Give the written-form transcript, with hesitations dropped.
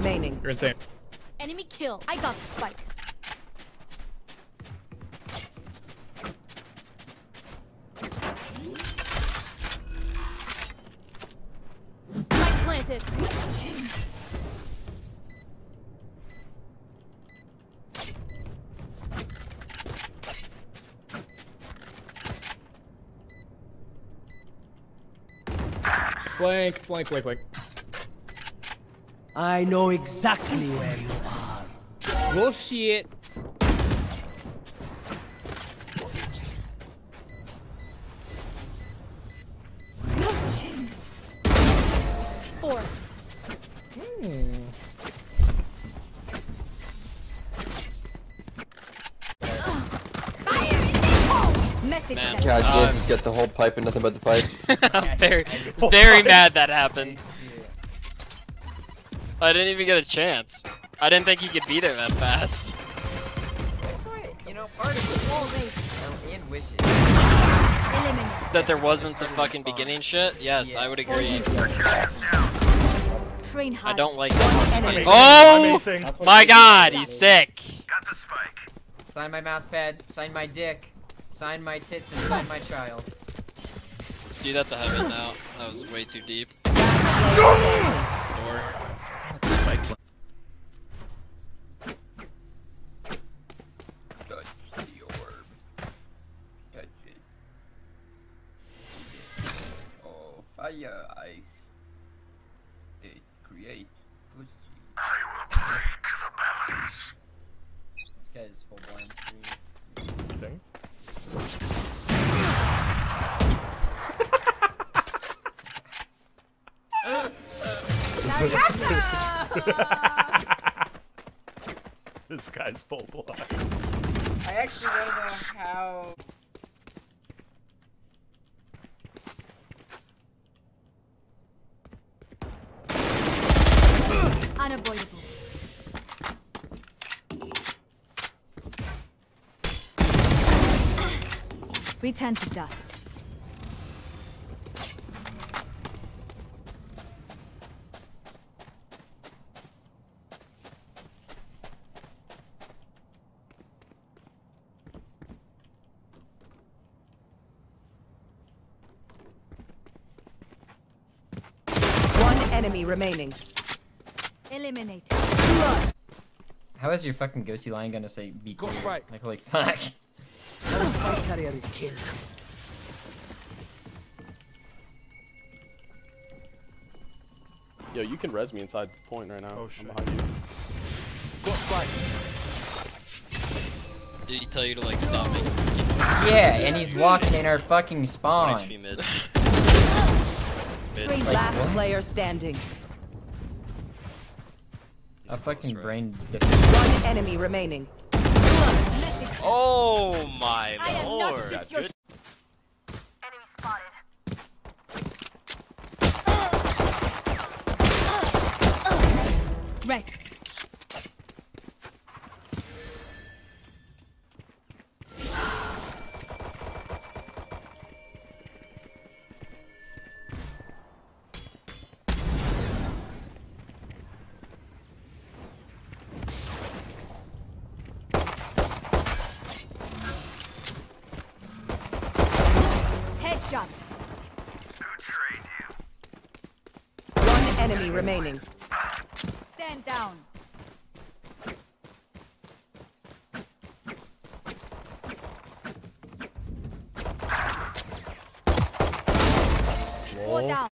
remaining. You're insane. Enemy kill. I got the spike. Spike planted. Flank, flank, flank, flank. I know exactly where you are. Bullshit. Four. Message Man. sent. God, yes, just get the whole pipe and nothing but the pipe. I'm very mad that happened. I didn't even get a chance. I didn't think he could beat it that fast. That's right. You know, part of the wall and wishes. Eliminate. That there wasn't the fucking beginning shit? Yes, I would agree. Train I hard. don't like that. Enemy. Oh Amazing. my god, he's sick. Sign my mouse pad, sign my dick, sign my tits, and sign my child. Dude, that's a heaven now. That was way too deep. Door. Touch the orb. Touch it. Oh, fire ice. It create pussy. I will break the balance. This guy's full blind screen. Thing. This guy's full blood. I actually want to know how. Unavoidable. Return to dust. One enemy remaining. Eliminate. How is your fucking go-to line gonna say be Go clear? right. Like holy fuck. Our spike carrier is killed. Yo, you can res me inside point right now. Oh, shit. I'm behind you. Go spike. Did he tell you to like stop making Yeah, and he's walking in our fucking spawn. HP mid? Train Last player standing. A fucking brain One enemy remaining. Oh my I am not lord. just your. Good. Enemy spotted. Rest. Headshot. One enemy remaining. Stand down. Four down.